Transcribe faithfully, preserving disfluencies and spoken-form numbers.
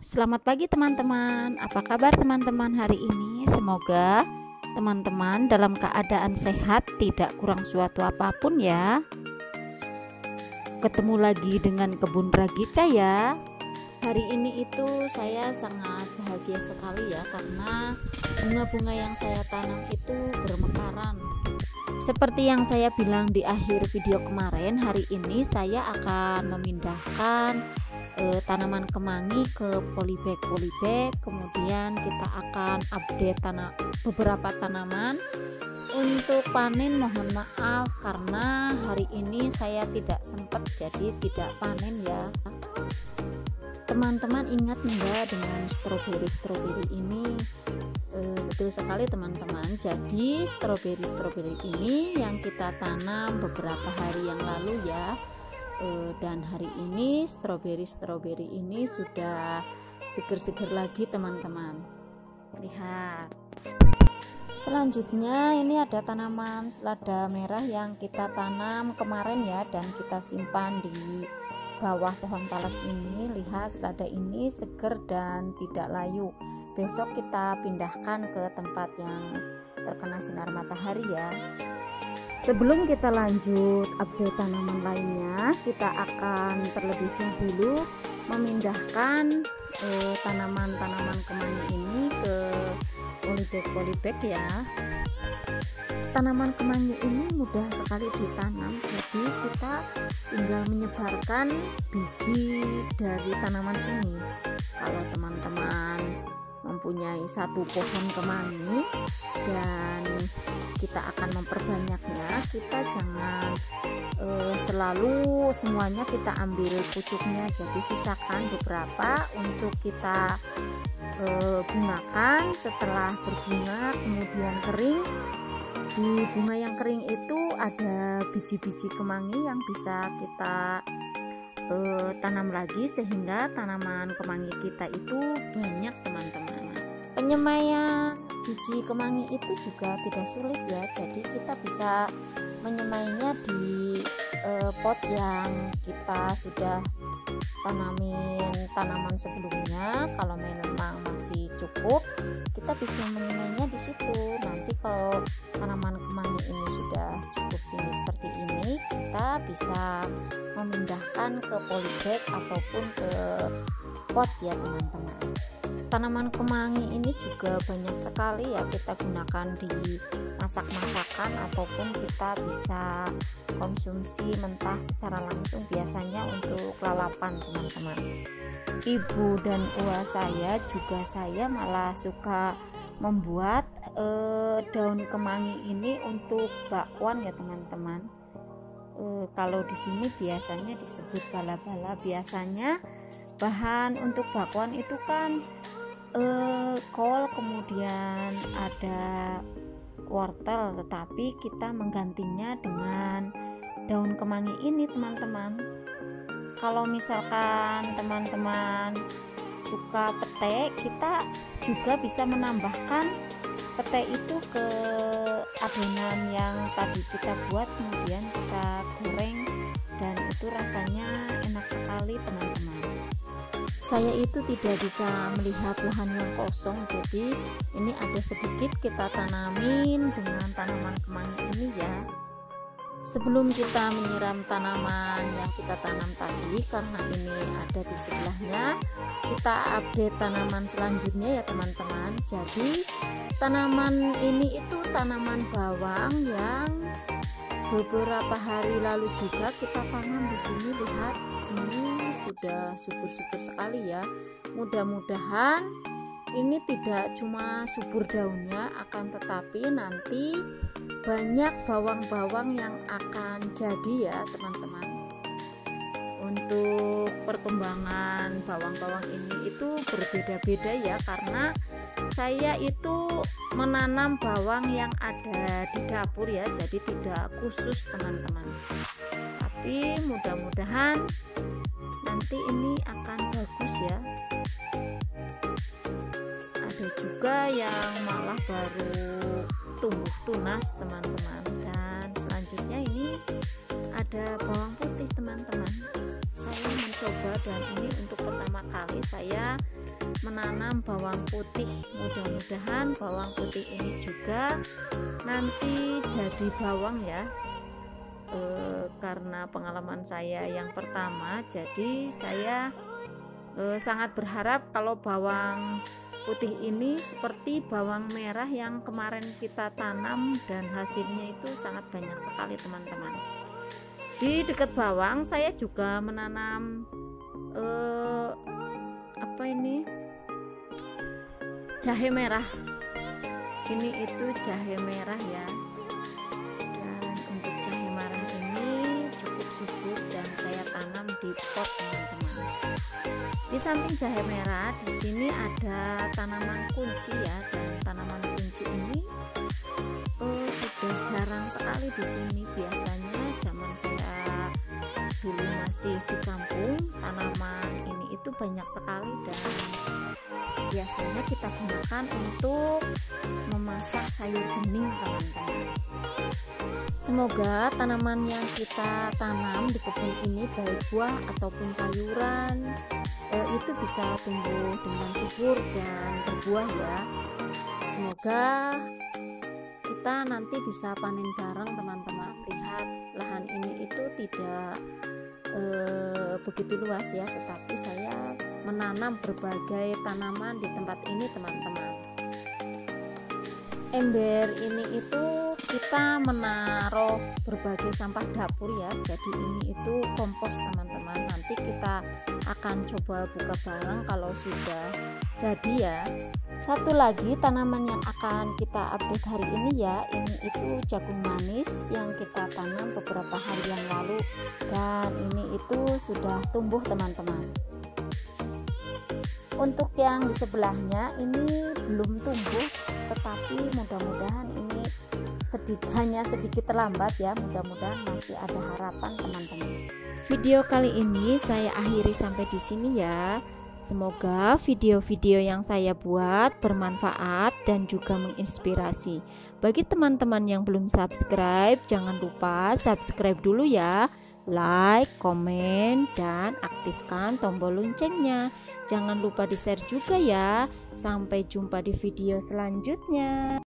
Selamat pagi teman-teman. Apa kabar teman-teman hari ini? Semoga teman-teman dalam keadaan sehat, tidak kurang suatu apapun ya. Ketemu lagi dengan Kebun Ragica ya. Hari ini itu saya sangat bahagia sekali ya, karena bunga-bunga yang saya tanam itu bermekaran. Seperti yang saya bilang di akhir video kemarin, hari ini saya akan memindahkan eh, tanaman kemangi ke polybag polybag. Kemudian kita akan update tanah beberapa tanaman untuk panen. Mohon maaf karena hari ini saya tidak sempat, jadi tidak panen ya. Teman-teman ingat enggak dengan stroberi stroberi ini? Eh, betul sekali teman-teman. Jadi stroberi stroberi ini yang kita tanam beberapa hari yang lalu ya. Uh, dan hari ini stroberi-stroberi ini sudah seger-seger lagi teman-teman. Lihat. Selanjutnya ini ada tanaman selada merah yang kita tanam kemarin ya, dan kita simpan di bawah pohon talas ini. Lihat, selada ini seger dan tidak layu. Besok kita pindahkan ke tempat yang terkena sinar matahari ya. Sebelum kita lanjut update tanaman lainnya, kita akan terlebih dahulu memindahkan eh, tanaman-tanaman kemangi ini ke polybag polybag ya. Tanaman kemangi ini mudah sekali ditanam, jadi kita tinggal menyebarkan biji dari tanaman ini. Kalau teman-teman mempunyai satu pohon kemangi dan kita akan memperbanyaknya, kita jangan e, selalu semuanya kita ambil pucuknya, jadi sisakan beberapa untuk kita e, gunakan setelah berbunga kemudian kering. Di bunga yang kering itu ada biji-biji kemangi yang bisa kita e, tanam lagi, sehingga tanaman kemangi kita itu banyak teman-teman. Penyemaian biji kemangi itu juga tidak sulit ya, jadi kita bisa menyemainya di eh, pot yang kita sudah tanamin tanaman sebelumnya. Kalau memang masih cukup, kita bisa menyemainya di situ. Nanti kalau tanaman kemangi ini sudah cukup tinggi seperti ini, kita bisa memindahkan ke polybag ataupun ke pot ya teman-teman. Tanaman kemangi ini juga banyak sekali ya kita gunakan di masak-masakan, ataupun kita bisa konsumsi mentah secara langsung, biasanya untuk lalapan teman-teman. Ibu dan uwa saya juga saya malah suka membuat eh, daun kemangi ini untuk bakwan ya teman-teman. Eh, kalau di sini biasanya disebut bala-bala. Biasanya bahan untuk bakwan itu kan Uh, kol, kemudian ada wortel, tetapi kita menggantinya dengan daun kemangi ini teman-teman. Kalau misalkan teman-teman suka pete, kita juga bisa menambahkan pete itu ke adonan yang tadi kita buat, kemudian kita goreng, dan itu rasanya enak sekali teman-teman. Saya itu tidak bisa melihat lahan yang kosong, jadi ini ada sedikit kita tanamin dengan tanaman kemangi ini ya. Sebelum kita menyiram tanaman yang kita tanam tadi, karena ini ada di sebelahnya, kita update tanaman selanjutnya ya teman-teman. Jadi tanaman ini itu tanaman bawang yang beberapa hari lalu juga kita tanam di sini. Lihat, ini sudah subur-subur sekali ya. Mudah-mudahan ini tidak cuma subur daunnya, akan tetapi nanti banyak bawang-bawang yang akan jadi ya teman-teman. Untuk perkembangan bawang-bawang ini itu berbeda-beda ya, karena saya itu menanam bawang yang ada di dapur ya, jadi tidak khusus teman-teman. Tapi mudah-mudahan nanti ini akan bagus ya. Ada juga yang malah baru tumbuh tunas teman-teman. Dan selanjutnya ini ada bawang putih teman-teman. Saya mencoba, dan ini untuk pertama kali saya menanam bawang putih. Mudah-mudahan bawang putih ini juga nanti jadi bawang ya, e, karena pengalaman saya yang pertama, jadi saya e, sangat berharap kalau bawang putih ini seperti bawang merah yang kemarin kita tanam dan hasilnya itu sangat banyak sekali teman-teman. Di dekat bawang saya juga menanam eh, apa ini jahe merah. Ini itu jahe merah ya, dan untuk jahe merah ini cukup subur dan saya tanam di pot teman-teman. Di samping jahe merah, di sini ada tanaman kunci ya, dan tanaman kunci ini oh, sudah jarang sekali di sini. Biasanya zaman saya dulu masih di kampung, tanaman ini itu banyak sekali dan biasanya kita gunakan untuk memasak sayur bening teman-teman. Semoga tanaman yang kita tanam di kebun ini, baik buah ataupun sayuran, eh, itu bisa tumbuh dengan subur dan berbuah ya. Semoga kita nanti bisa panen bareng teman-teman. Lihat lahan ini itu tidak eh, begitu luas ya, tetapi saya menanam berbagai tanaman di tempat ini teman-teman. Ember ini itu kita menaruh berbagai sampah dapur ya, jadi ini itu kompos teman-teman. Nanti kita akan coba buka bareng kalau sudah jadi ya. Satu lagi tanaman yang akan kita update hari ini ya, ini itu jagung manis yang kita tanam beberapa hari yang lalu dan ini itu sudah tumbuh teman-teman. Untuk yang di sebelahnya ini belum tumbuh, tetapi mudah-mudahan ini sedikit, hanya sedikit terlambat ya, mudah-mudahan masih ada harapan teman-teman. Video kali ini saya akhiri sampai di sini ya. Semoga video-video yang saya buat bermanfaat dan juga menginspirasi. Bagi teman-teman yang belum subscribe, jangan lupa subscribe dulu ya. Like, komen, dan aktifkan tombol loncengnya. Jangan lupa di-share juga ya. Sampai jumpa di video selanjutnya.